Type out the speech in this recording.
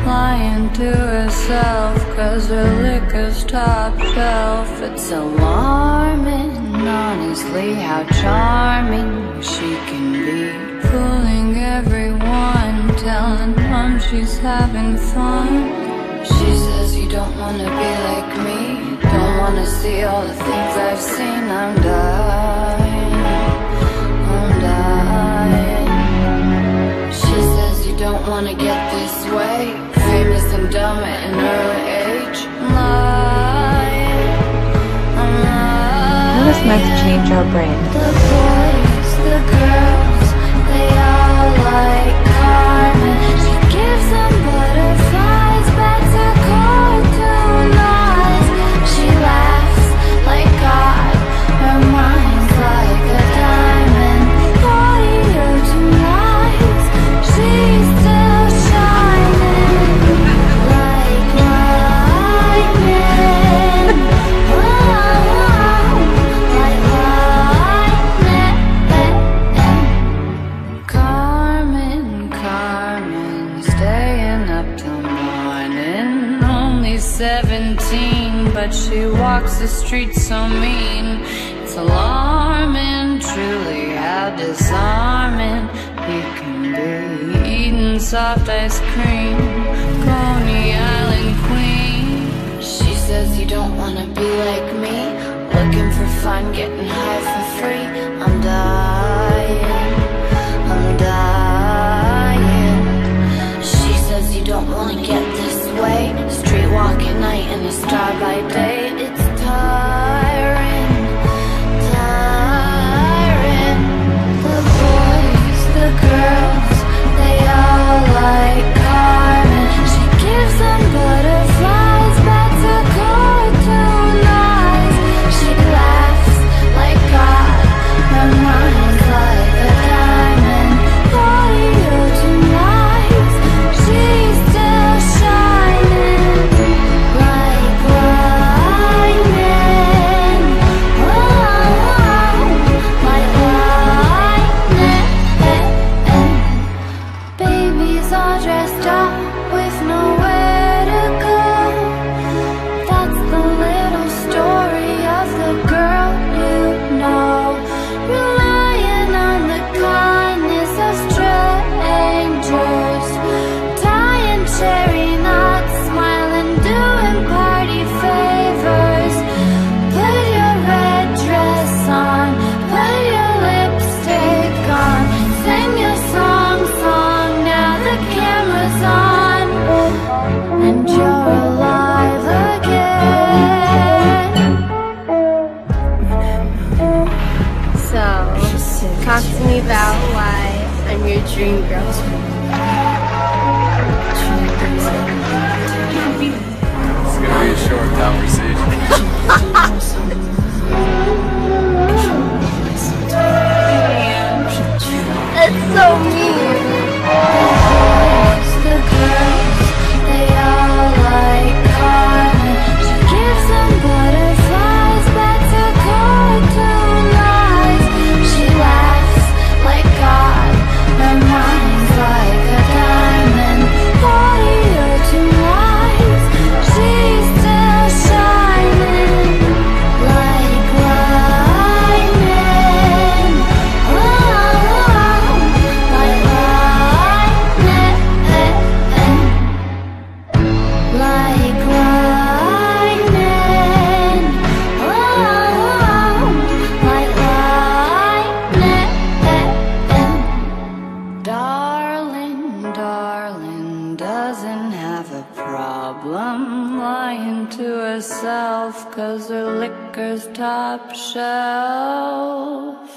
lying to herself, 'cause her liquor's top shelf. It's alarming, honestly, how charming she can be, fooling everyone, telling them she's having fun. She says you don't wanna be like me, don't wanna see all the things I've seen. I'm dying, I'm dying. She says you don't wanna get this way, famous and dumb at an early age. I'm lying, I'm lying. How does meth change our brain? The boys, the girls, they all like Carmen. She gives them butterflies, bets her cartoon eyes. She laughs like God, her mind's like a diamond. 40 or 2 nights, she's still shining like lightning. Whoa, like lightning. Carmen, Carmen, staying up till morning. Only 17, but she walks the streets so mean. It's alarming, truly, how disarming you can be. Eating soft ice cream, Coney Island queen. She says you don't wanna be like me, looking for fun, getting high for free. I'm dying, I'm dying. She says you don't wanna get this way, street walk at night and a star by day. It's tiring, tiring. The boys, the girls, they all like Carmen. She gives them butterflies, bets her cartoon eyes. She laughs like God, her mind's like a diamond. 40 or 2 nights, she's still shining like lightning. Whoa, like lightning. Babies all dressed up with nowhere to go. That's the little story of the girl you know, relying on the kindness of strangers, tying cherry knots, smiling, doing party favors. Put your red dress on, put your lipstick on, sing your song, now the camera's on, and you're alive again. So, talk to me about why I'm your dream girl. It's gonna be a short conversation. That's so mean. The girls, they all like Carmen. She gives them butterflies, bets her cartoon eyes. She laughs like God, her mind's like a diamond. 40 or 2 nights, she's still shining like lightning. Whoa, like lightning. Like lightning. Whoa, like lightning. Darling, darling, doesn't have a problem lying to herself, 'cause her liquor's top shelf.